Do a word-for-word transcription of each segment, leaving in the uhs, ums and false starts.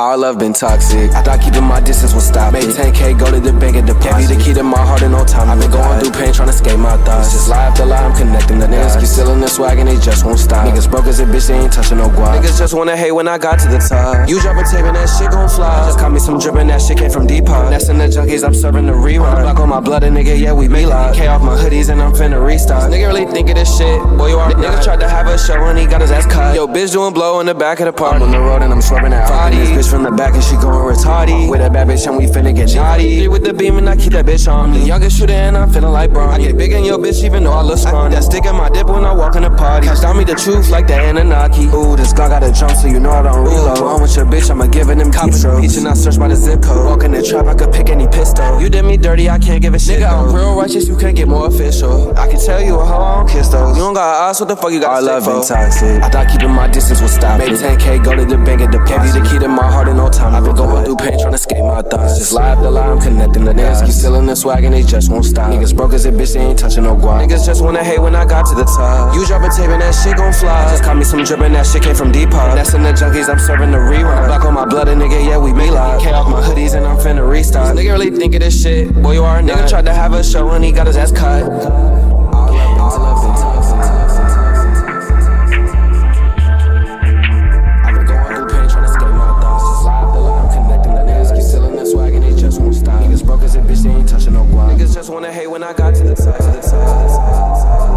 Our love been toxic. I thought keeping my distance would stop it. Made ten K, go to the bank and deposit. Can't be the key to my heart in no time. I've been going through pain, trying to escape my thoughts. Just lie after lie, I'm connecting the dots. Niggas keep stealing the swag and they just won't stop. Niggas broke as a bitch, they ain't touching no guap. Niggas just wanna hate when I got to the top. You drop a tape and that shit gon' fly. Just caught me some drippin', that shit came from deep hot. That's in the junkies, I'm serving the rerun. Block on my blood, a nigga, yeah, we made lock. K off my hoodies and I'm finna restock. Nigga really think of this shit, boy, you are. Nigga tried to have a show and he got his ass cut. Yo, bitch doing blow in the back of the park. I'm on the road and I'm swerving that body. This bitch from the back and she going retarded. With a bad bitch and we finna get naughty. With the beam and I keep that bitch on me. The youngest shooter and I'm feeling like Bron. I get big in your bitch even though I look scrawny. That stick in my dip when I walk in the party. Catch down me the truth like the Anunnaki. Ooh, this Glock got a jump so you know I don't reload. I'm with your bitch, I'ma give them deep strokes. Each and I search by the zip code. Walk in the trap, I could pick any pistol. You did me dirty, I can't give a shit. Nigga, I'm real righteous, you can't get more official. I can tell you a hoe, I don't kiss those. You don't got eyes, what the fuck you got? Our love been toxic. I thought keeping my distance would stop. Made ten K, go to the bank and deposit. Can't be the key to my heart in no time. I've been going through pain, trying to escape my thoughts. Just lie after lie, I'm connecting the dots. Keep stealing the swag and they just won't stop. Niggas broke as a bitch, they ain't touching no guap. Niggas just wanna hate when I got to the top. You drop a tape and that shit gon' fly. Just caught me some drippin', that shit came from deep hot. That's in the junkies, I'm serving the rerun. Block on my blood, a nigga, yeah, we made lock. K off my hoodies and I'm finna restock. Nigga really think of this shit, boy, you are a nigga. Tried to have a show and he got his ass cut. All love been toxic. I've been going through pain, trying to escape my thoughts. Just lie after lie, I'm connecting the dots. Keep stealing the swag and they just won't stop. Niggas broke as a bitch, they ain't touching no guap. Niggas just wanna hate when I got to the top. To the top.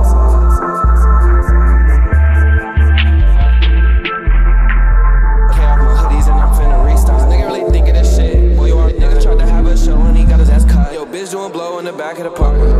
Bitch doing blow in the back of the park.